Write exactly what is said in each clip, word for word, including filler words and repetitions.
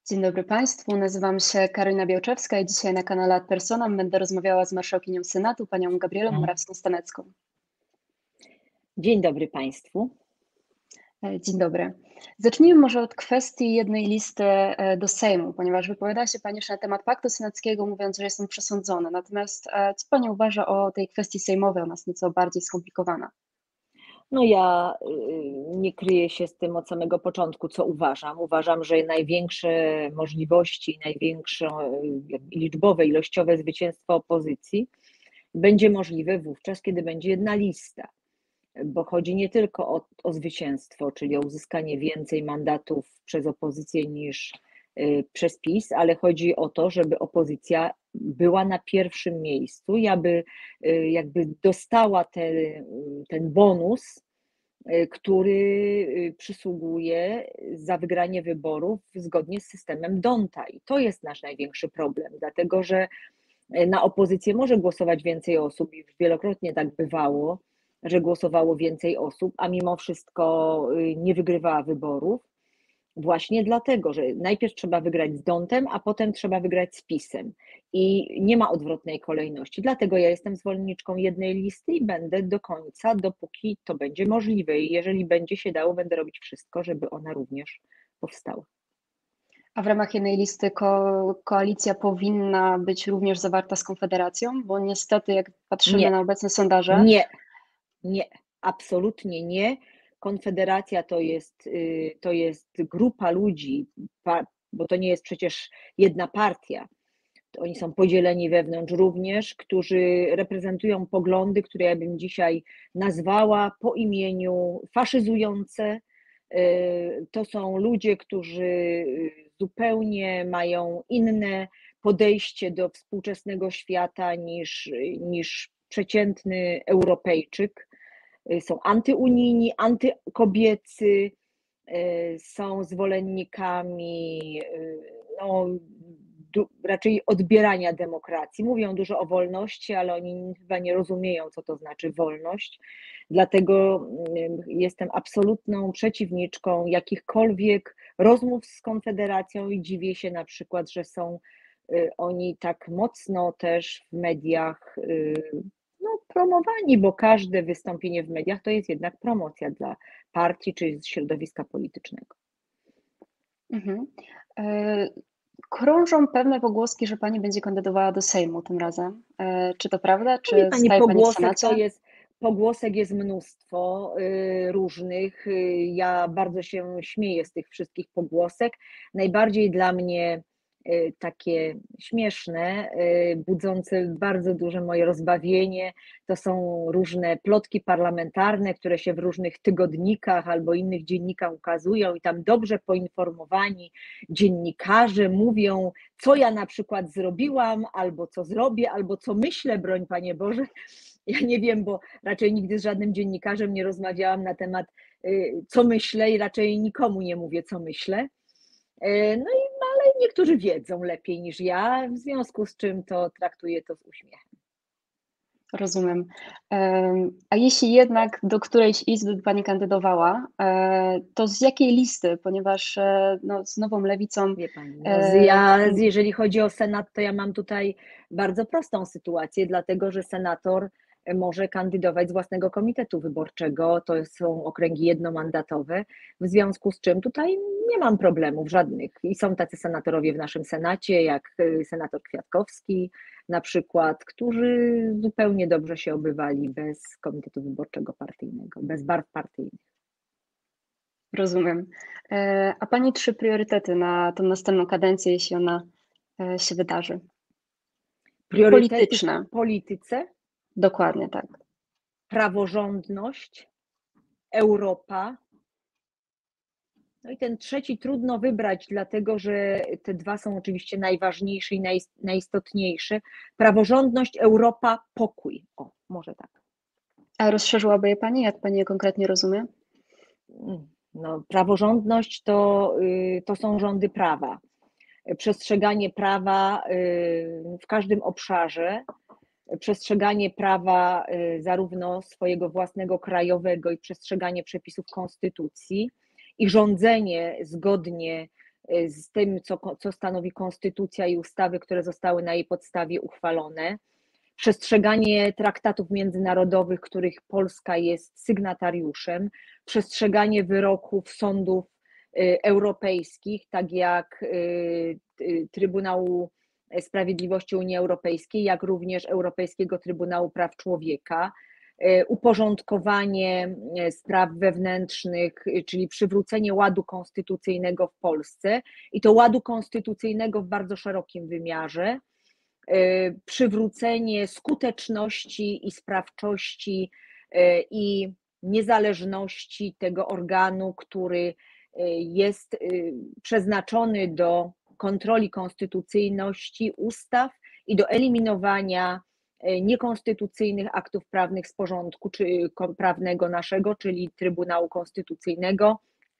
Dzień dobry Państwu, nazywam się Karolina Białczewska i dzisiaj na kanale Ad Personam będę rozmawiała z marszałkinią Senatu, panią Gabrielą Morawską-Stanecką. Dzień dobry Państwu. E, Dzień dobry. Zacznijmy może od kwestii jednej listy e, do Sejmu, ponieważ wypowiada się Pani już na temat paktu senackiego, mówiąc, że jest on przesądzony. Natomiast e, co Pani uważa o tej kwestii sejmowej? Ona jest nieco bardziej skomplikowana. No ja y, nie kryję się z tym od samego początku, co uważam. Uważam, że największe możliwości, największe y, liczbowe, ilościowe zwycięstwo opozycji będzie możliwe wówczas, kiedy będzie jedna lista, bo chodzi nie tylko o, o zwycięstwo, czyli o uzyskanie więcej mandatów przez opozycję niż y, przez PiS, ale chodzi o to, żeby opozycja była na pierwszym miejscu i aby y, jakby dostała te, ten bonus, y, który y, przysługuje za wygranie wyborów zgodnie z systemem D'Hondta. I to jest nasz największy problem, dlatego że na opozycję może głosować więcej osób i już wielokrotnie tak bywało, że głosowało więcej osób, a mimo wszystko nie wygrywała wyborów, właśnie dlatego, że najpierw trzeba wygrać z D'Hondtem, a potem trzeba wygrać z PiS-em i nie ma odwrotnej kolejności. Dlatego ja jestem zwolenniczką jednej listy i będę do końca, dopóki to będzie możliwe i jeżeli będzie się dało, będę robić wszystko, żeby ona również powstała. A w ramach jednej listy ko koalicja powinna być również zawarta z Konfederacją, bo niestety jak patrzymy Nie. na obecne sondaże... Nie, nie, absolutnie nie. Konfederacja to jest, to jest grupa ludzi, bo to nie jest przecież jedna partia. Oni są podzieleni wewnątrz również, którzy reprezentują poglądy, które ja bym dzisiaj nazwała po imieniu faszyzujące. To są ludzie, którzy zupełnie mają inne podejście do współczesnego świata niż, niż przeciętny Europejczyk. Są antyunijni, antykobiecy, są zwolennikami no, raczej odbierania demokracji. Mówią dużo o wolności, ale oni chyba nie rozumieją, co to znaczy wolność. Dlatego jestem absolutną przeciwniczką jakichkolwiek rozmów z Konfederacją i dziwię się na przykład, że są oni tak mocno też w mediach no, promowani, bo każde wystąpienie w mediach to jest jednak promocja dla partii czy środowiska politycznego. Mhm. Krążą pewne pogłoski, że pani będzie kandydowała do Sejmu tym razem. Czy to prawda? Czy Wie pani, staje pani w pogłosek Senacie? to jest, pogłosek jest mnóstwo y, różnych. Y, ja bardzo się śmieję z tych wszystkich pogłosek. Najbardziej dla mnie y, takie śmieszne, y, budzące bardzo duże moje rozbawienie, to są różne plotki parlamentarne, które się w różnych tygodnikach albo innych dziennikach ukazują i tam dobrze poinformowani dziennikarze mówią, co ja na przykład zrobiłam, albo co zrobię, albo co myślę, broń Panie Boże. Ja nie wiem, bo raczej nigdy z żadnym dziennikarzem nie rozmawiałam na temat, co myślę i raczej nikomu nie mówię, co myślę. No i ale niektórzy wiedzą lepiej niż ja, w związku z czym to traktuję to z uśmiechem. Rozumiem. A jeśli jednak do którejś izby by pani kandydowała, to z jakiej listy? Ponieważ no, z Nową Lewicą... Wie pani, no, ja, jeżeli chodzi o Senat, to ja mam tutaj bardzo prostą sytuację, dlatego że senator może kandydować z własnego komitetu wyborczego, to są okręgi jednomandatowe, w związku z czym tutaj nie mam problemów żadnych i są tacy senatorowie w naszym Senacie, jak senator Kwiatkowski na przykład, którzy zupełnie dobrze się obywali bez komitetu wyborczego partyjnego, bez barw partyjnych. Rozumiem. A pani trzy priorytety na tą następną kadencję, jeśli ona się wydarzy? Priorytety polityczne. W polityce? Dokładnie tak. Praworządność, Europa. No i ten trzeci trudno wybrać, dlatego że te dwa są oczywiście najważniejsze i najistotniejsze. Praworządność, Europa, pokój. O, może tak. A rozszerzyłaby je pani? Jak pani je konkretnie rozumie? No, praworządność to, to są rządy prawa. Przestrzeganie prawa w każdym obszarze, przestrzeganie prawa zarówno swojego własnego krajowego i przestrzeganie przepisów konstytucji i rządzenie zgodnie z tym, co, co stanowi konstytucja i ustawy, które zostały na jej podstawie uchwalone, przestrzeganie traktatów międzynarodowych, których Polska jest sygnatariuszem, przestrzeganie wyroków sądów europejskich, tak jak Trybunału Sprawiedliwości Unii Europejskiej, jak również Europejskiego Trybunału Praw Człowieka, uporządkowanie spraw wewnętrznych, czyli przywrócenie ładu konstytucyjnego w Polsce i to ładu konstytucyjnego w bardzo szerokim wymiarze, przywrócenie skuteczności i sprawczości i niezależności tego organu, który jest przeznaczony do kontroli konstytucyjności ustaw i do eliminowania niekonstytucyjnych aktów prawnych z porządku czy prawnego naszego, czyli Trybunału Konstytucyjnego,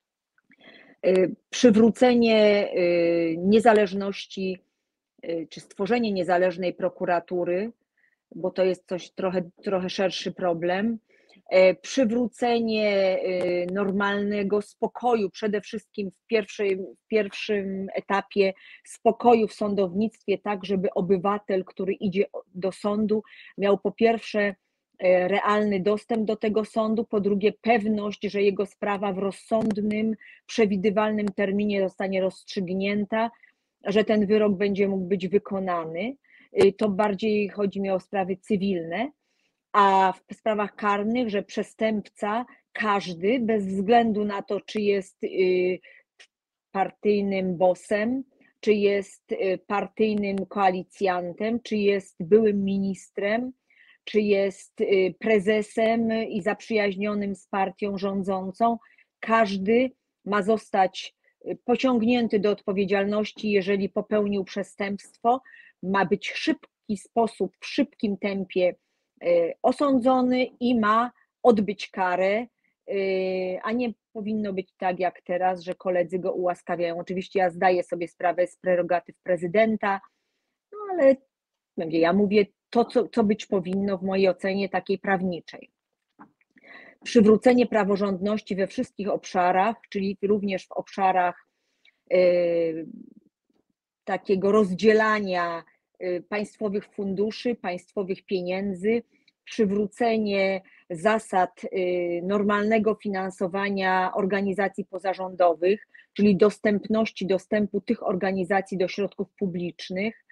przywrócenie niezależności czy stworzenie niezależnej prokuratury, bo to jest coś trochę, trochę szerszy problem, przywrócenie normalnego spokoju, przede wszystkim w pierwszym, w pierwszym etapie spokoju w sądownictwie, tak żeby obywatel, który idzie do sądu, miał po pierwsze realny dostęp do tego sądu, po drugie pewność, że jego sprawa w rozsądnym, przewidywalnym terminie zostanie rozstrzygnięta, że ten wyrok będzie mógł być wykonany. To bardziej chodzi mi o sprawy cywilne, a w sprawach karnych, że przestępca, każdy, bez względu na to, czy jest partyjnym bossem, czy jest partyjnym koalicjantem, czy jest byłym ministrem, czy jest prezesem i zaprzyjaźnionym z partią rządzącą, każdy ma zostać pociągnięty do odpowiedzialności, jeżeli popełnił przestępstwo, ma być w szybki sposób, w szybkim tempie osądzony i ma odbyć karę, a nie powinno być tak jak teraz, że koledzy go ułaskawiają. Oczywiście ja zdaję sobie sprawę z prerogatyw prezydenta, no ale ja mówię to, co, co być powinno w mojej ocenie takiej prawniczej. Przywrócenie praworządności we wszystkich obszarach, czyli również w obszarach y, takiego rozdzielania państwowych funduszy, państwowych pieniędzy, przywrócenie zasad normalnego finansowania organizacji pozarządowych, czyli dostępności dostępu tych organizacji do środków publicznych,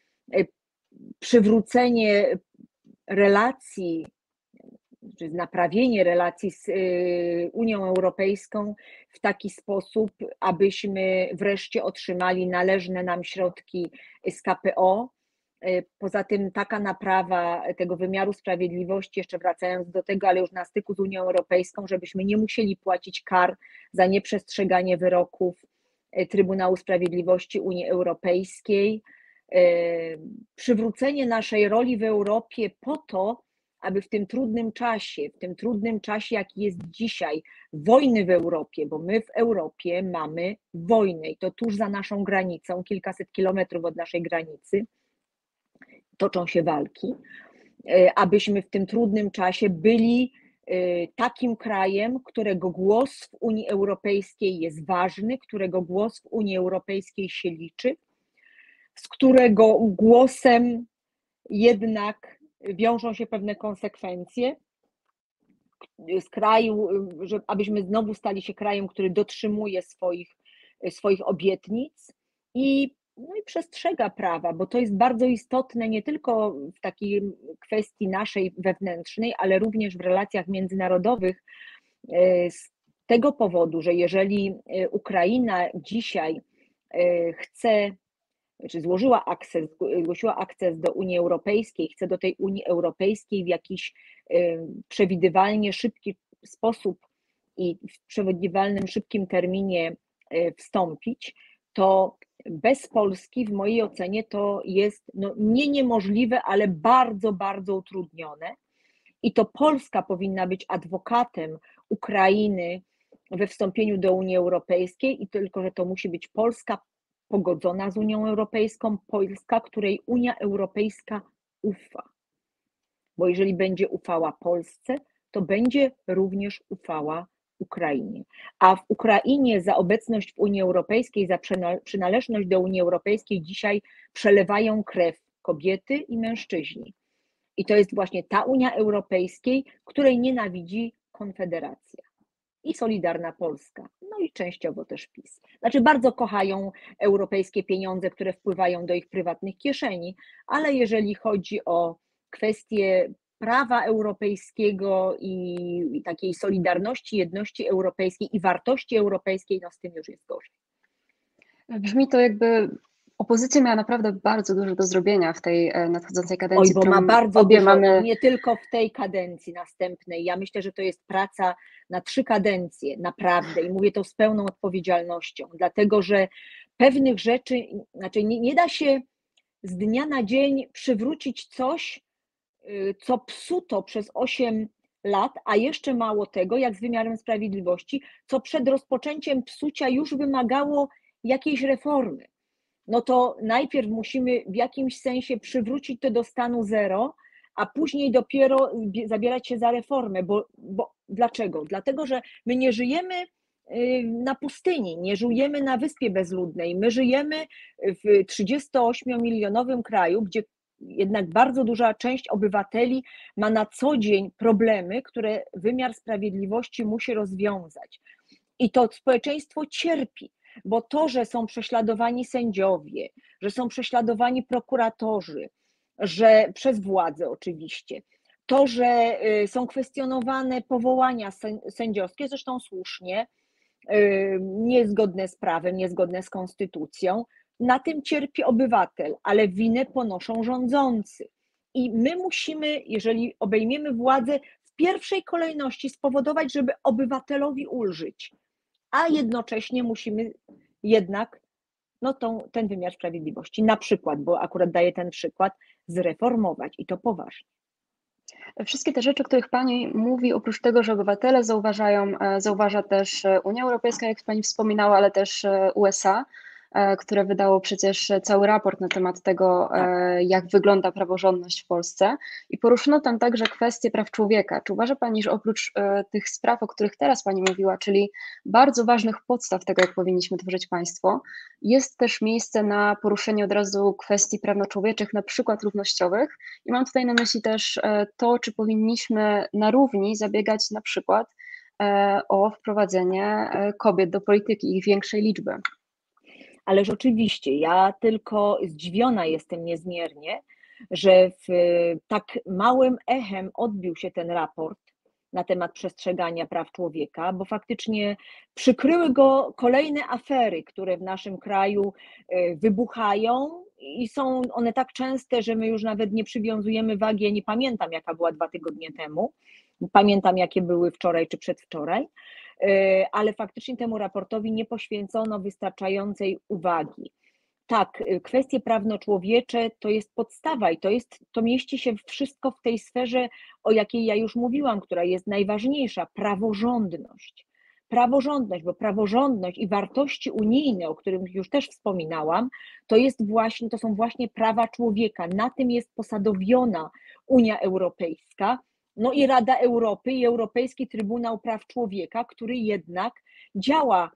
przywrócenie relacji, czy naprawienie relacji z Unią Europejską w taki sposób, abyśmy wreszcie otrzymali należne nam środki z K P O. Poza tym taka naprawa tego wymiaru sprawiedliwości, jeszcze wracając do tego, ale już na styku z Unią Europejską, żebyśmy nie musieli płacić kar za nieprzestrzeganie wyroków Trybunału Sprawiedliwości Unii Europejskiej. Przywrócenie naszej roli w Europie po to, aby w tym trudnym czasie, w tym trudnym czasie, jaki jest dzisiaj, wojny w Europie, bo my w Europie mamy wojnę i to tuż za naszą granicą, kilkaset kilometrów od naszej granicy, toczą się walki, abyśmy w tym trudnym czasie byli takim krajem, którego głos w Unii Europejskiej jest ważny, którego głos w Unii Europejskiej się liczy, z którego głosem jednak wiążą się pewne konsekwencje, z kraju, że abyśmy znowu stali się krajem, który dotrzymuje swoich, swoich obietnic i, no i przestrzega prawa, bo to jest bardzo istotne nie tylko w takiej kwestii naszej wewnętrznej, ale również w relacjach międzynarodowych z tego powodu, że jeżeli Ukraina dzisiaj chce, czy złożyła akces, zgłosiła akces do Unii Europejskiej, chce do tej Unii Europejskiej w jakiś przewidywalnie szybki sposób i w przewidywalnym szybkim terminie wstąpić, to bez Polski w mojej ocenie to jest no, nie niemożliwe, ale bardzo, bardzo utrudnione. I to Polska powinna być adwokatem Ukrainy we wstąpieniu do Unii Europejskiej i tylko, że to musi być Polska pogodzona z Unią Europejską, Polska, której Unia Europejska ufa. Bo jeżeli będzie ufała Polsce, to będzie również ufała Ukrainie. A w Ukrainie za obecność w Unii Europejskiej, za przynależność do Unii Europejskiej dzisiaj przelewają krew kobiety i mężczyźni. I to jest właśnie ta Unia Europejskiej, której nienawidzi Konfederacja i Solidarna Polska, no i częściowo też PiS. Znaczy bardzo kochają europejskie pieniądze, które wpływają do ich prywatnych kieszeni, ale jeżeli chodzi o kwestie prawa europejskiego i, i takiej solidarności, jedności europejskiej i wartości europejskiej, no z tym już jest gorzej. Brzmi to, jakby opozycja miała naprawdę bardzo dużo do zrobienia w tej nadchodzącej kadencji. Oj, bo ma bardzo obie dużo, mamy... nie tylko w tej kadencji następnej. Ja myślę, że to jest praca na trzy kadencje, naprawdę. I mówię to z pełną odpowiedzialnością, dlatego że pewnych rzeczy, znaczy nie, nie da się z dnia na dzień przywrócić coś, co psuto przez osiem lat, a jeszcze mało tego, jak z wymiarem sprawiedliwości, co przed rozpoczęciem psucia już wymagało jakiejś reformy. No to najpierw musimy w jakimś sensie przywrócić to do stanu zero, a później dopiero zabierać się za reformę. Bo, bo dlaczego? Dlatego, że my nie żyjemy na pustyni, nie żyjemy na wyspie bezludnej. My żyjemy w trzydziestoośmiomilionowym kraju, gdzie jednak bardzo duża część obywateli ma na co dzień problemy, które wymiar sprawiedliwości musi rozwiązać. I to społeczeństwo cierpi, bo to, że są prześladowani sędziowie, że są prześladowani prokuratorzy, że przez władzę oczywiście, to, że są kwestionowane powołania sędziowskie, zresztą słusznie, niezgodne z prawem, niezgodne z konstytucją, na tym cierpi obywatel, ale winę ponoszą rządzący. I my musimy, jeżeli obejmiemy władzę, w pierwszej kolejności spowodować, żeby obywatelowi ulżyć, a jednocześnie musimy jednak no tą, ten wymiar sprawiedliwości, na przykład, bo akurat daję ten przykład, zreformować i to poważnie. Wszystkie te rzeczy, o których Pani mówi, oprócz tego, że obywatele zauważają, zauważa też Unia Europejska, jak Pani wspominała, ale też U S A, które wydało przecież cały raport na temat tego, Tak. jak wygląda praworządność w Polsce, i poruszono tam także kwestie praw człowieka. Czy uważa Pani, że oprócz tych spraw, o których teraz Pani mówiła, czyli bardzo ważnych podstaw tego, jak powinniśmy tworzyć państwo, jest też miejsce na poruszenie od razu kwestii prawno-człowieczych, na przykład równościowych? I mam tutaj na myśli też to, czy powinniśmy na równi zabiegać na przykład o wprowadzenie kobiet do polityki, ich większej liczby. Ale rzeczywiście, ja tylko zdziwiona jestem niezmiernie, że w tak małym echem odbił się ten raport na temat przestrzegania praw człowieka, bo faktycznie przykryły go kolejne afery, które w naszym kraju wybuchają i są one tak częste, że my już nawet nie przywiązujemy wagi. Ja nie pamiętam, jaka była dwa tygodnie temu, pamiętam, jakie były wczoraj czy przedwczoraj, ale faktycznie temu raportowi nie poświęcono wystarczającej uwagi. Tak, kwestie prawno-człowiecze to jest podstawa i to, jest, to mieści się wszystko w tej sferze, o jakiej ja już mówiłam, która jest najważniejsza, praworządność. Praworządność, bo praworządność i wartości unijne, o których już też wspominałam, to, jest właśnie, to są właśnie prawa człowieka. Na tym jest posadowiona Unia Europejska, no i Rada Europy i Europejski Trybunał Praw Człowieka, który jednak działa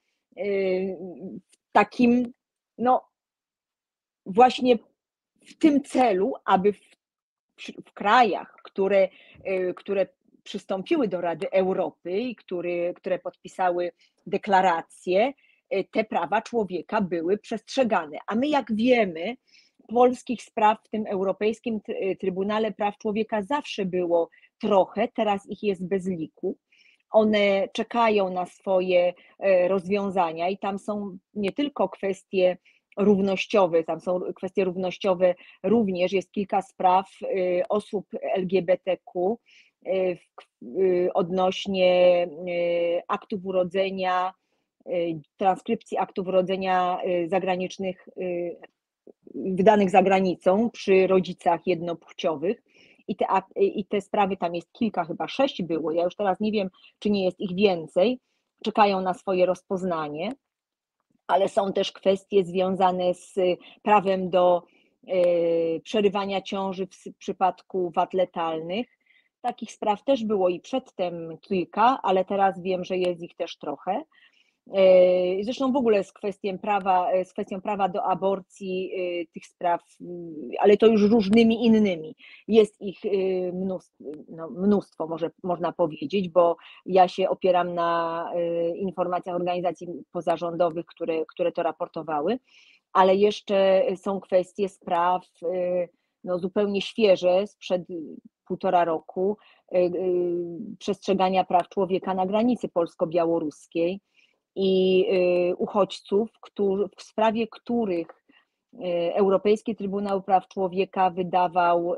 w takim, no właśnie w tym celu, aby w, w krajach, które, które przystąpiły do Rady Europy i które, które podpisały deklaracje, te prawa człowieka były przestrzegane. A my, jak wiemy, polskich spraw w tym Europejskim Trybunale Praw Człowieka zawsze było trochę, teraz ich jest bez liku. One czekają na swoje rozwiązania i tam są nie tylko kwestie równościowe, tam są kwestie równościowe również, jest kilka spraw osób L G B T Q odnośnie aktów urodzenia, transkrypcji aktów urodzenia zagranicznych, wydanych za granicą przy rodzicach jednopłciowych. I te, I te sprawy, tam jest kilka, chyba sześć było, ja już teraz nie wiem, czy nie jest ich więcej, czekają na swoje rozpoznanie, ale są też kwestie związane z prawem do y, przerywania ciąży w przypadku wad letalnych, Takich spraw też było i przedtem kilka, ale teraz wiem, że jest ich też trochę. Zresztą w ogóle z kwestią prawa, z kwestią prawa do aborcji tych spraw, ale to już różnymi innymi. Jest ich mnóstwo, no mnóstwo może, można powiedzieć, bo ja się opieram na informacjach organizacji pozarządowych, które, które to raportowały, ale jeszcze są kwestie spraw no, zupełnie świeże, sprzed półtora roku, przestrzegania praw człowieka na granicy polsko-białoruskiej i uchodźców, którzy, w sprawie których Europejski Trybunał Praw Człowieka wydawał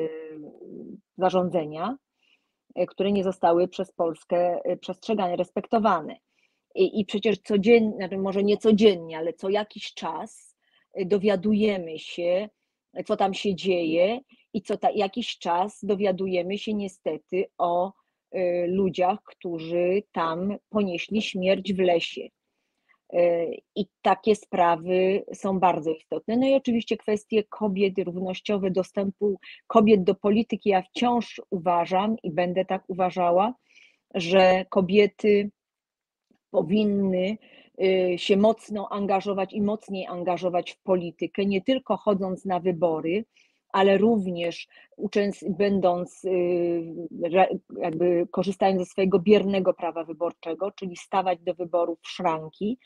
zarządzenia, które nie zostały przez Polskę przestrzegane, respektowane. I, i przecież codziennie, znaczy może nie codziennie, ale co jakiś czas dowiadujemy się, co tam się dzieje i co ta, jakiś czas dowiadujemy się niestety o y, ludziach, którzy tam ponieśli śmierć w lesie. Y, I takie sprawy są bardzo istotne. No i oczywiście kwestie kobiet, równościowe dostępu kobiet do polityki. Ja wciąż uważam i będę tak uważała, że kobiety powinny się mocno angażować i mocniej angażować w politykę, nie tylko chodząc na wybory, ale również będąc, jakby korzystając ze swojego biernego prawa wyborczego, czyli stawać do wyborów w szranki,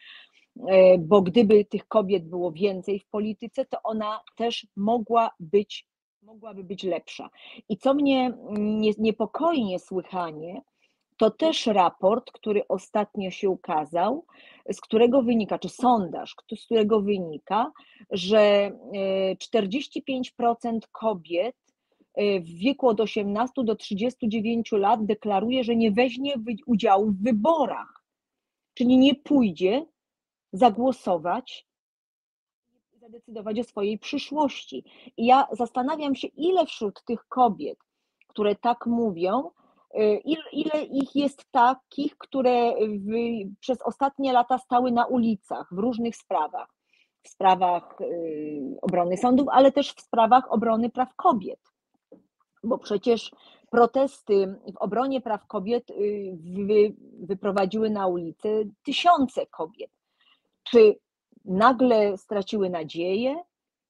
bo gdyby tych kobiet było więcej w polityce, to ona też mogła być, mogłaby być lepsza. I co mnie niepokoi niesłychanie, to też raport, który ostatnio się ukazał, z którego wynika, czy sondaż, z którego wynika, że czterdzieści pięć procent kobiet w wieku od osiemnastu do trzydziestu dziewięciu lat deklaruje, że nie weźmie udziału w wyborach, czyli nie pójdzie zagłosować, zadecydować o swojej przyszłości. I ja zastanawiam się, ile wśród tych kobiet, które tak mówią, Ile, ile ich jest takich, które w, przez ostatnie lata stały na ulicach w różnych sprawach, w sprawach y, obrony sądów, ale też w sprawach obrony praw kobiet, bo przecież protesty w obronie praw kobiet y, wy, wyprowadziły na ulicę tysiące kobiet. Czy nagle straciły nadzieję?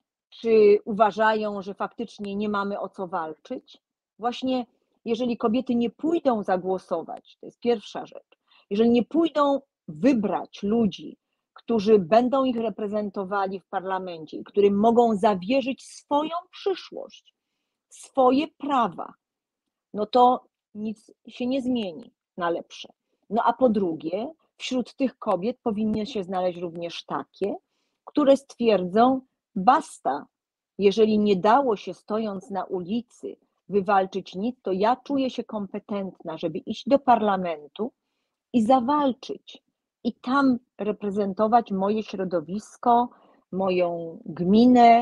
Czy uważają, że faktycznie nie mamy o co walczyć? Właśnie jeżeli kobiety nie pójdą zagłosować, to jest pierwsza rzecz, jeżeli nie pójdą wybrać ludzi, którzy będą ich reprezentowali w parlamencie i którym mogą zawierzyć swoją przyszłość, swoje prawa, no to nic się nie zmieni na lepsze. No a po drugie, wśród tych kobiet powinny się znaleźć również takie, które stwierdzą, basta, jeżeli nie dało się stojąc na ulicy wywalczyć nic, to ja czuję się kompetentna, żeby iść do parlamentu i zawalczyć. I tam reprezentować moje środowisko, moją gminę,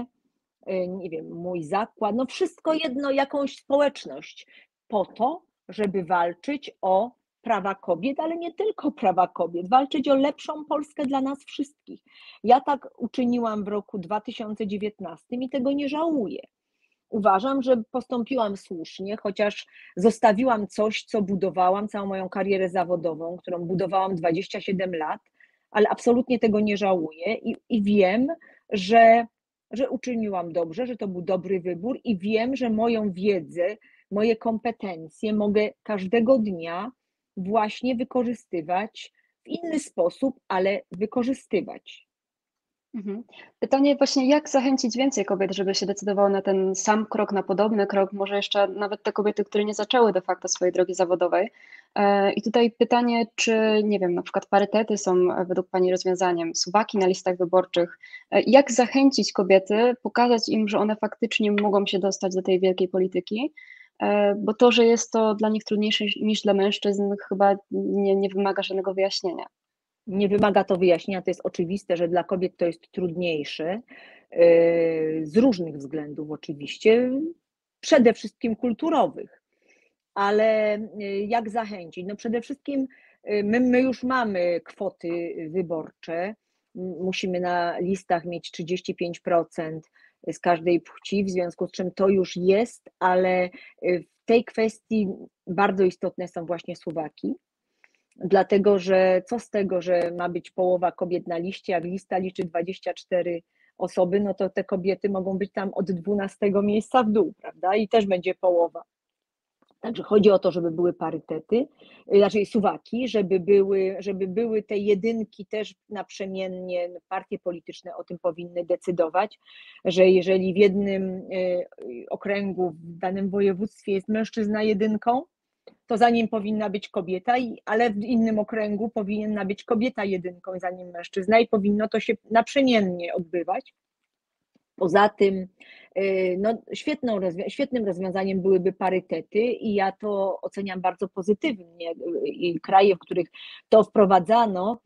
nie wiem, mój zakład, no wszystko jedno, jakąś społeczność, po to, żeby walczyć o prawa kobiet, ale nie tylko prawa kobiet, walczyć o lepszą Polskę dla nas wszystkich. Ja tak uczyniłam w roku dwa tysiące dziewiętnastym i tego nie żałuję. Uważam, że postąpiłam słusznie, chociaż zostawiłam coś, co budowałam, całą moją karierę zawodową, którą budowałam dwadzieścia siedem lat, ale absolutnie tego nie żałuję i, i wiem, że, że uczyniłam dobrze, że to był dobry wybór i wiem, że moją wiedzę, moje kompetencje mogę każdego dnia właśnie wykorzystywać w inny sposób, ale wykorzystywać. Mhm. Pytanie właśnie, jak zachęcić więcej kobiet, żeby się decydowały na ten sam krok, na podobny krok, może jeszcze nawet te kobiety, które nie zaczęły de facto swojej drogi zawodowej. I tutaj pytanie, czy, nie wiem, na przykład parytety są według Pani rozwiązaniem, suwaki na listach wyborczych. Jak zachęcić kobiety, pokazać im, że one faktycznie mogą się dostać do tej wielkiej polityki, bo to, że jest to dla nich trudniejsze niż dla mężczyzn, chyba nie, nie wymaga żadnego wyjaśnienia. Nie wymaga to wyjaśnienia, to jest oczywiste, że dla kobiet to jest trudniejsze, z różnych względów oczywiście, przede wszystkim kulturowych, ale jak zachęcić? No przede wszystkim my, my już mamy kwoty wyborcze, musimy na listach mieć trzydzieści pięć procent z każdej płci, w związku z czym to już jest, ale w tej kwestii bardzo istotne są właśnie suwaki, dlatego że co z tego, że ma być połowa kobiet na liście, jak lista liczy dwadzieścia cztery osoby, no to te kobiety mogą być tam od dwunastego miejsca w dół, prawda? I też będzie połowa. Także chodzi o to, żeby były parytety, znaczy suwaki, żeby były, żeby były te jedynki też naprzemiennie, partie polityczne o tym powinny decydować, że jeżeli w jednym okręgu, w danym województwie jest mężczyzna jedynką, to za nim powinna być kobieta, ale w innym okręgu powinna być kobieta jedynką za nim mężczyzna i powinno to się naprzemiennie odbywać. Poza tym no, świetną, świetnym rozwiązaniem byłyby parytety i ja to oceniam bardzo pozytywnie. I kraje, w których to wprowadzano,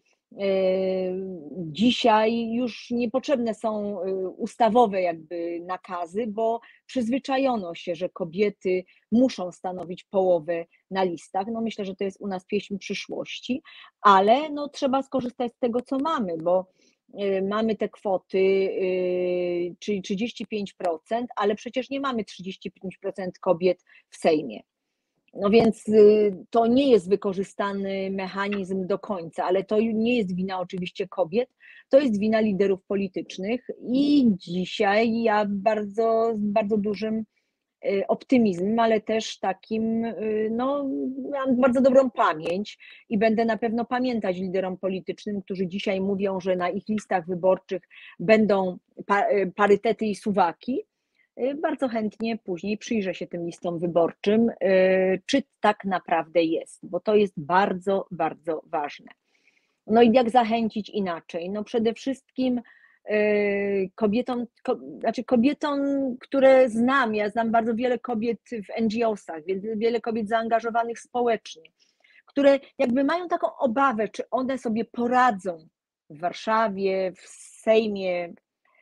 dzisiaj już niepotrzebne są ustawowe jakby nakazy, bo przyzwyczajono się, że kobiety muszą stanowić połowę na listach. No myślę, że to jest u nas pieśń przyszłości, ale no trzeba skorzystać z tego, co mamy, bo mamy te kwoty, czyli trzydzieści pięć procent, ale przecież nie mamy trzydzieści pięć procent kobiet w Sejmie. No więc to nie jest wykorzystany mechanizm do końca, ale to nie jest wina oczywiście kobiet, to jest wina liderów politycznych i dzisiaj ja bardzo, z bardzo dużym optymizmem, ale też takim, no mam bardzo dobrą pamięć i będę na pewno pamiętać liderom politycznym, którzy dzisiaj mówią, że na ich listach wyborczych będą parytety i suwaki. Bardzo chętnie później przyjrzę się tym listom wyborczym, czy tak naprawdę jest, bo to jest bardzo, bardzo ważne. No i jak zachęcić inaczej? No przede wszystkim kobietom, ko, znaczy kobietom, które znam, ja znam bardzo wiele kobiet w en dżi osach, wiele kobiet zaangażowanych społecznie, które jakby mają taką obawę, czy one sobie poradzą w Warszawie, w Sejmie.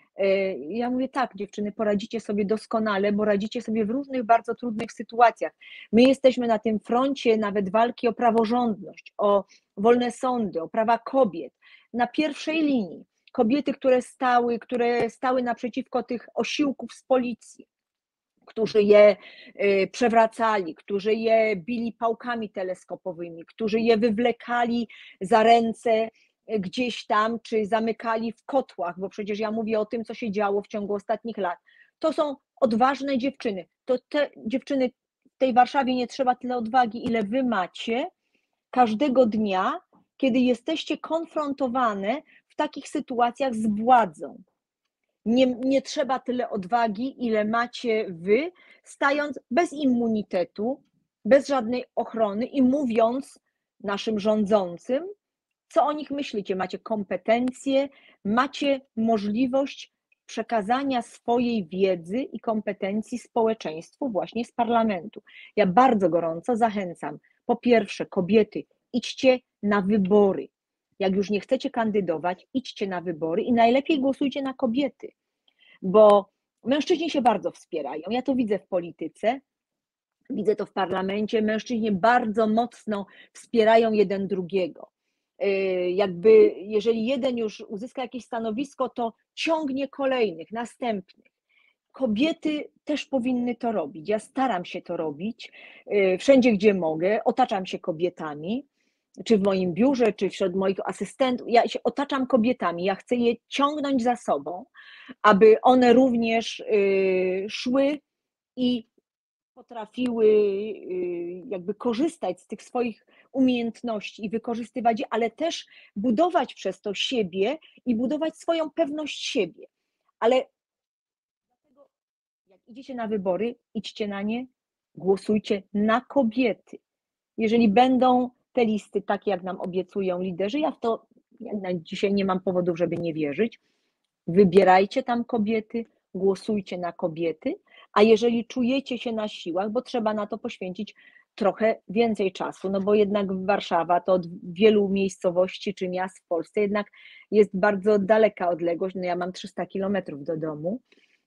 Ja mówię tak, dziewczyny, poradzicie sobie doskonale, bo radzicie sobie w różnych bardzo trudnych sytuacjach. My jesteśmy na tym froncie nawet walki o praworządność, o wolne sądy, o prawa kobiet, na pierwszej linii. Kobiety, które stały, które stały naprzeciwko tych osiłków z policji, którzy je przewracali, którzy je bili pałkami teleskopowymi, którzy je wywlekali za ręce gdzieś tam, czy zamykali w kotłach, bo przecież ja mówię o tym, co się działo w ciągu ostatnich lat. To są odważne dziewczyny. To te dziewczyny w tej Warszawie nie trzeba tyle odwagi, ile wy macie każdego dnia, kiedy jesteście konfrontowane w takich sytuacjach z władzą. Nie, nie trzeba tyle odwagi, ile macie wy, stając bez immunitetu, bez żadnej ochrony i mówiąc naszym rządzącym, co o nich myślicie. Macie kompetencje, macie możliwość przekazania swojej wiedzy i kompetencji społeczeństwu właśnie z parlamentu. Ja bardzo gorąco zachęcam, po pierwsze, kobiety, idźcie na wybory. Jak już nie chcecie kandydować, idźcie na wybory i najlepiej głosujcie na kobiety, bo mężczyźni się bardzo wspierają. Ja to widzę w polityce, widzę to w parlamencie. Mężczyźni bardzo mocno wspierają jeden drugiego. Jakby jeżeli jeden już uzyska jakieś stanowisko, to ciągnie kolejnych, następnych. Kobiety też powinny to robić. Ja staram się to robić wszędzie, gdzie mogę. Otaczam się kobietami, czy w moim biurze, czy wśród moich asystentów. Ja się otaczam kobietami. Ja chcę je ciągnąć za sobą, aby one również szły i potrafiły jakby korzystać z tych swoich umiejętności i wykorzystywać je, ale też budować przez to siebie i budować swoją pewność siebie. Ale dlatego jak idziecie na wybory, idźcie na nie, głosujcie na kobiety. Jeżeli będą te listy takie, jak nam obiecują liderzy, ja w to ja dzisiaj nie mam powodów, żeby nie wierzyć, wybierajcie tam kobiety, głosujcie na kobiety, a jeżeli czujecie się na siłach, bo trzeba na to poświęcić trochę więcej czasu, no bo jednak Warszawa to od wielu miejscowości czy miast w Polsce jednak jest bardzo daleka odległość, no ja mam trzysta kilometrów do domu,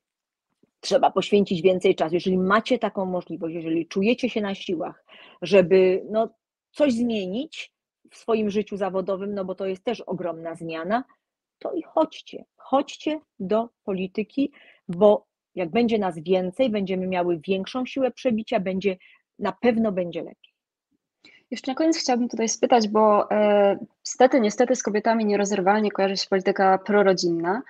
trzeba poświęcić więcej czasu. Jeżeli macie taką możliwość, jeżeli czujecie się na siłach, żeby no, coś zmienić w swoim życiu zawodowym, no bo to jest też ogromna zmiana, to i chodźcie, chodźcie do polityki, bo jak będzie nas więcej, będziemy miały większą siłę przebicia, będzie, na pewno będzie lepiej. Jeszcze na koniec chciałabym tutaj spytać, bo e, niestety, niestety z kobietami nierozerwalnie kojarzy się polityka prorodzinna.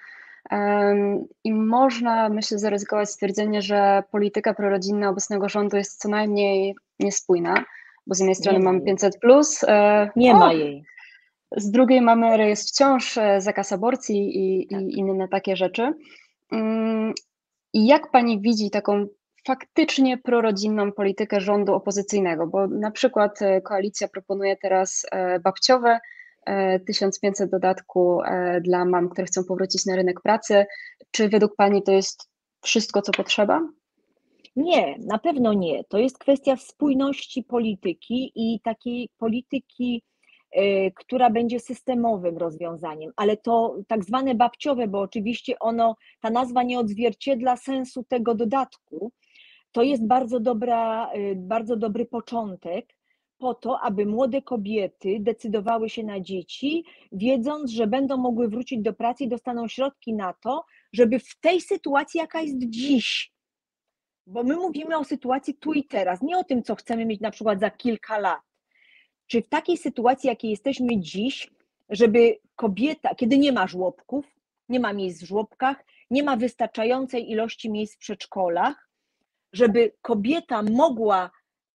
Em, I można, myślę, zaryzykować stwierdzenie, że polityka prorodzinna obecnego rządu jest co najmniej niespójna, bo z jednej strony Nie ma mamy jej. pięćset plus, e, Nie o, ma jej. z drugiej mamy rejestr ciąż, e, zakaz aborcji i, Tak. i inne takie rzeczy. Mm, I jak pani widzi taką faktycznie prorodzinną politykę rządu opozycyjnego? Bo na przykład e, koalicja proponuje teraz e, babciowe e, tysiąc pięćset dodatku e, dla mam, które chcą powrócić na rynek pracy. Czy według pani to jest wszystko, co potrzeba? Nie, na pewno nie. To jest kwestia spójności polityki i takiej polityki, e, która będzie systemowym rozwiązaniem, ale to tak zwane babciowe, bo oczywiście ono, ta nazwa nie odzwierciedla sensu tego dodatku. To jest bardzo dobra, e, bardzo dobry początek po to, aby młode kobiety decydowały się na dzieci, wiedząc, że będą mogły wrócić do pracy i dostaną środki na to, żeby w tej sytuacji, jaka jest dziś, bo my mówimy o sytuacji tu i teraz, nie o tym, co chcemy mieć na przykład za kilka lat. Czy w takiej sytuacji, jakiej jesteśmy dziś, żeby kobieta, kiedy nie ma żłobków, nie ma miejsc w żłobkach, nie ma wystarczającej ilości miejsc w przedszkolach, żeby kobieta mogła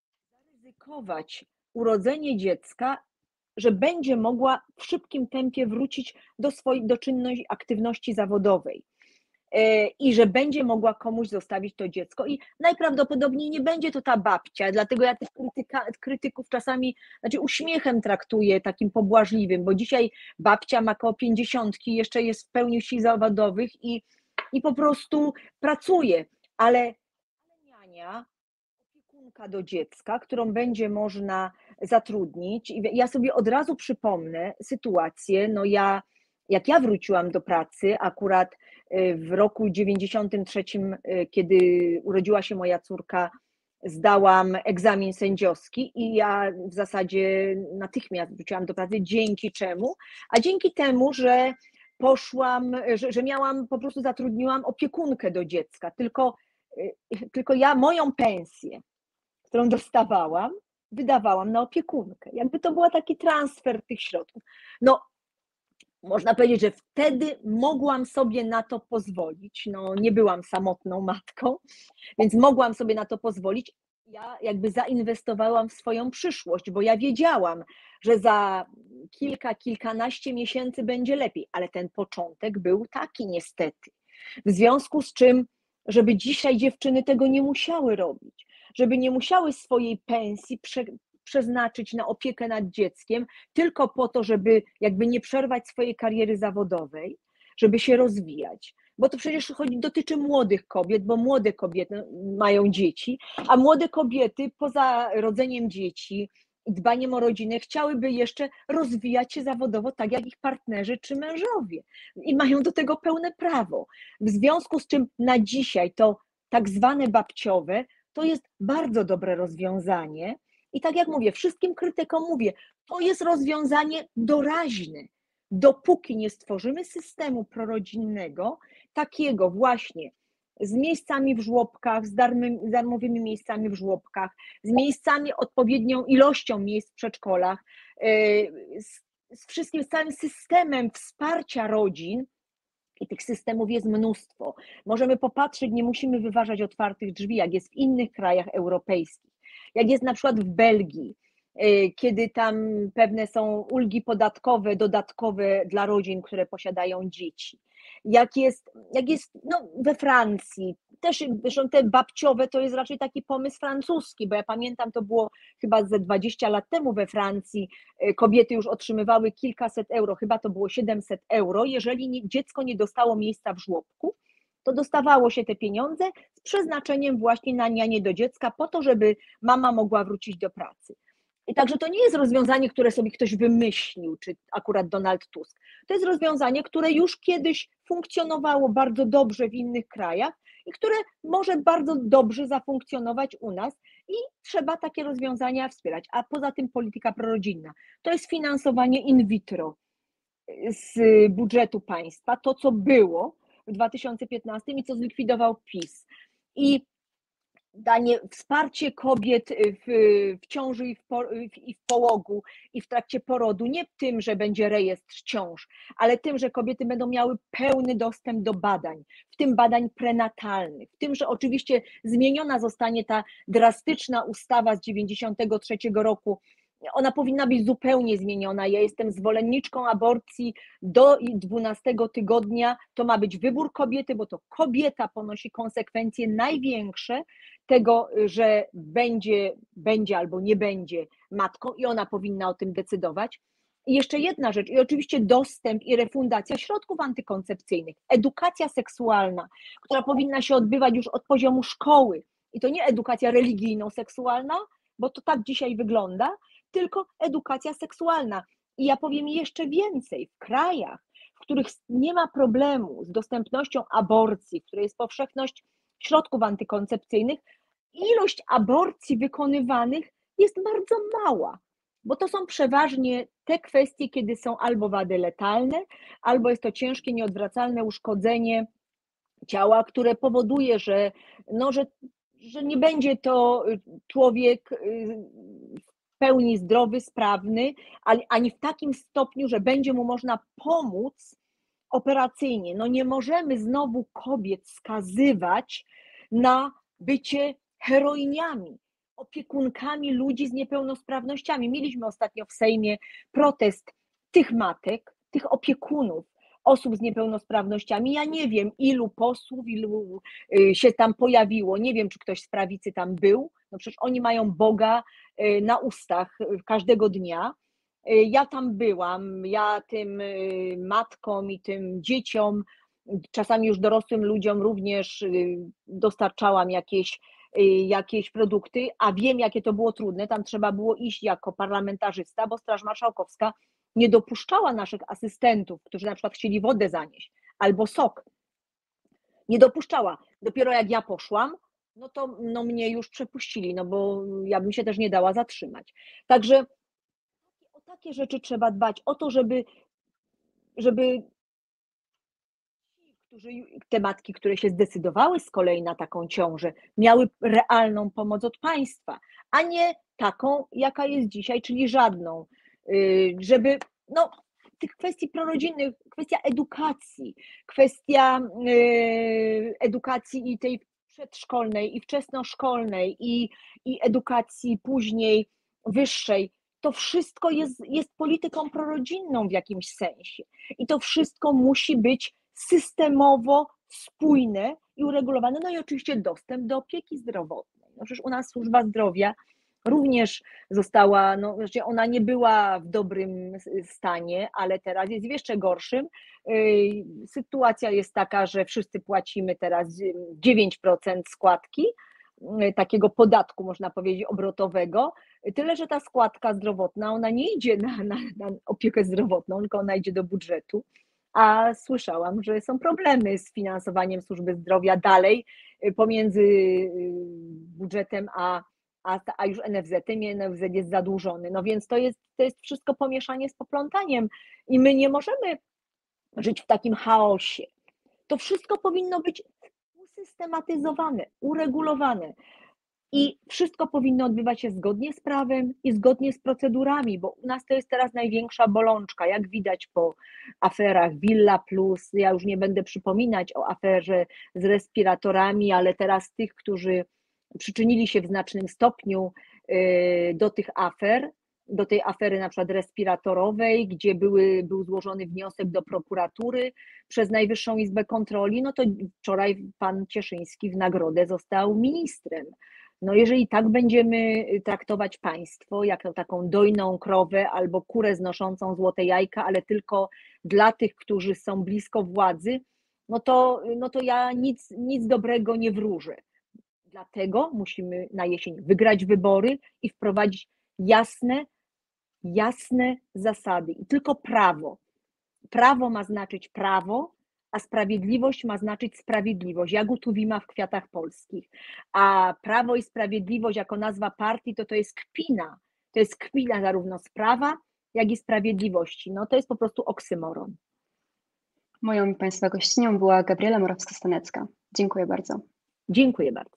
zaryzykować urodzenie dziecka, że będzie mogła w szybkim tempie wrócić do swojej do czynności, aktywności zawodowej i że będzie mogła komuś zostawić to dziecko i najprawdopodobniej nie będzie to ta babcia, dlatego ja tych krytyka, krytyków czasami, znaczy uśmiechem traktuję, takim pobłażliwym, bo dzisiaj babcia ma koło pięćdziesiątki, jeszcze jest w pełni sił zawodowych i, i po prostu pracuje, ale niania, opiekunka do dziecka, którą będzie można zatrudnić. I ja sobie od razu przypomnę sytuację, no ja, jak ja wróciłam do pracy, akurat w roku dziewięćdziesiątym trzecim, kiedy urodziła się moja córka, zdałam egzamin sędziowski i ja w zasadzie natychmiast wróciłam do pracy, dzięki czemu? A dzięki temu, że poszłam, że, że miałam, po prostu zatrudniłam opiekunkę do dziecka, tylko, tylko ja moją pensję, którą dostawałam, wydawałam na opiekunkę. Jakby to był taki transfer tych środków. No, można powiedzieć, że wtedy mogłam sobie na to pozwolić. No, nie byłam samotną matką, więc mogłam sobie na to pozwolić. Ja jakby zainwestowałam w swoją przyszłość, bo ja wiedziałam, że za kilka, kilkanaście miesięcy będzie lepiej, ale ten początek był taki niestety. W związku z czym, żeby dzisiaj dziewczyny tego nie musiały robić, żeby nie musiały swojej pensji prze, przeznaczyć na opiekę nad dzieckiem tylko po to, żeby jakby nie przerwać swojej kariery zawodowej, żeby się rozwijać. Bo to przecież chodzi, dotyczy młodych kobiet, bo młode kobiety mają dzieci, a młode kobiety poza rodzeniem dzieci i dbaniem o rodzinę chciałyby jeszcze rozwijać się zawodowo tak jak ich partnerzy czy mężowie i mają do tego pełne prawo. W związku z czym na dzisiaj to tak zwane babciowe to jest bardzo dobre rozwiązanie i tak jak mówię, wszystkim krytykom mówię, to jest rozwiązanie doraźne. Dopóki nie stworzymy systemu prorodzinnego, takiego właśnie z miejscami w żłobkach, z darmowymi miejscami w żłobkach, z miejscami, odpowiednią ilością miejsc w przedszkolach, z, z wszystkim, z całym systemem wsparcia rodzin, i tych systemów jest mnóstwo. Możemy popatrzeć, nie musimy wyważać otwartych drzwi, jak jest w innych krajach europejskich, jak jest na przykład w Belgii, kiedy tam pewne są ulgi podatkowe, dodatkowe dla rodzin, które posiadają dzieci. Jak jest, jak jest no, we Francji, też zresztą te babciowe to jest raczej taki pomysł francuski, bo ja pamiętam, to było chyba ze dwadzieścia lat temu we Francji, kobiety już otrzymywały kilkaset euro, chyba to było siedemset euro, jeżeli nie, dziecko nie dostało miejsca w żłobku, to dostawało się te pieniądze z przeznaczeniem właśnie na nianię do dziecka po to, żeby mama mogła wrócić do pracy. I także to nie jest rozwiązanie, które sobie ktoś wymyślił, czy akurat Donald Tusk. To jest rozwiązanie, które już kiedyś funkcjonowało bardzo dobrze w innych krajach i które może bardzo dobrze zafunkcjonować u nas i trzeba takie rozwiązania wspierać. A poza tym polityka prorodzinna to jest finansowanie in vitro. z budżetu państwa, to co było w dwa tysiące piętnastym i co zlikwidował PiS. I danie, wsparcie kobiet w, w ciąży i w, po, i w połogu i w trakcie porodu, nie tym, że będzie rejestr ciąż, ale tym, że kobiety będą miały pełny dostęp do badań, w tym badań prenatalnych, w tym, że oczywiście zmieniona zostanie ta drastyczna ustawa z dziewięćdziesiątego trzeciego roku. Ona powinna być zupełnie zmieniona. Ja jestem zwolenniczką aborcji do dwunastego tygodnia. To ma być wybór kobiety, bo to kobieta ponosi konsekwencje największe tego, że będzie, będzie albo nie będzie matką i ona powinna o tym decydować. I jeszcze jedna rzecz, i oczywiście dostęp i refundacja środków antykoncepcyjnych, edukacja seksualna, która powinna się odbywać już od poziomu szkoły. I to nie edukacja religijno-seksualna, bo to tak dzisiaj wygląda, tylko edukacja seksualna. I ja powiem jeszcze więcej, w krajach, w których nie ma problemu z dostępnością aborcji, w której jest powszechność środków antykoncepcyjnych, ilość aborcji wykonywanych jest bardzo mała, bo to są przeważnie te kwestie, kiedy są albo wady letalne, albo jest to ciężkie, nieodwracalne uszkodzenie ciała, które powoduje, że, no, że, że nie będzie to człowiek w pełni zdrowy, sprawny, ani w takim stopniu, że będzie mu można pomóc operacyjnie. No nie możemy znowu kobiet skazywać na bycie heroiniami, opiekunkami ludzi z niepełnosprawnościami. Mieliśmy ostatnio w Sejmie protest tych matek, tych opiekunów osób z niepełnosprawnościami. Ja nie wiem, ilu posłów, ilu się tam pojawiło, nie wiem, czy ktoś z prawicy tam był, no przecież oni mają Boga na ustach każdego dnia. Ja tam byłam, ja tym matkom i tym dzieciom, czasami już dorosłym ludziom również dostarczałam jakieś, jakieś produkty, a wiem, jakie to było trudne. Tam trzeba było iść jako parlamentarzysta, bo Straż Marszałkowska nie dopuszczała naszych asystentów, którzy na przykład chcieli wodę zanieść albo sok. Nie dopuszczała. Dopiero jak ja poszłam, no to no mnie już przepuścili, no bo ja bym się też nie dała zatrzymać. Także o takie rzeczy trzeba dbać, o to, żeby, żeby te matki, które się zdecydowały z kolei na taką ciążę, miały realną pomoc od państwa, a nie taką, jaka jest dzisiaj, czyli żadną. Żeby, no, tych kwestii prorodzinnych, kwestia edukacji, kwestia edukacji i tej przedszkolnej, i wczesnoszkolnej, i, i edukacji później wyższej, to wszystko jest, jest polityką prorodzinną w jakimś sensie. I to wszystko musi być systemowo spójne i uregulowane. No i oczywiście dostęp do opieki zdrowotnej. No przecież u nas służba zdrowia również została, no ona nie była w dobrym stanie, ale teraz jest w jeszcze gorszym. Sytuacja jest taka, że wszyscy płacimy teraz dziewięć procent składki, takiego podatku, można powiedzieć, obrotowego, tyle, że ta składka zdrowotna, ona nie idzie na, na, na opiekę zdrowotną, tylko ona idzie do budżetu, a słyszałam, że są problemy z finansowaniem służby zdrowia dalej pomiędzy budżetem a, a, a już N F Z-em i N F Z jest zadłużony, no więc to jest, to jest wszystko pomieszanie z poplątaniem i my nie możemy żyć w takim chaosie. To wszystko powinno być usystematyzowane, uregulowane i wszystko powinno odbywać się zgodnie z prawem i zgodnie z procedurami, bo u nas to jest teraz największa bolączka, jak widać po aferach Villa Plus, ja już nie będę przypominać o aferze z respiratorami, ale teraz tych, którzy przyczynili się w znacznym stopniu do tych afer, do tej afery na przykład respiratorowej, gdzie były, był złożony wniosek do prokuratury przez Najwyższą Izbę Kontroli, no to wczoraj pan Cieszyński w nagrodę został ministrem. No jeżeli tak będziemy traktować państwo, jako taką dojną krowę albo kurę znoszącą złote jajka, ale tylko dla tych, którzy są blisko władzy, no to, no to ja nic, nic dobrego nie wróżę. Dlatego musimy na jesień wygrać wybory i wprowadzić jasne, jasne zasady i tylko prawo. Prawo ma znaczyć prawo, a sprawiedliwość ma znaczyć sprawiedliwość. Jagód-Tuwima w Kwiatach Polskich. A Prawo i Sprawiedliwość jako nazwa partii to to jest kpina. To jest kpina zarówno z prawa, jak i sprawiedliwości. No to jest po prostu oksymoron. Moją i Państwa gościnią była Gabriela Morawska-Stanecka. Dziękuję bardzo. Dziękuję bardzo.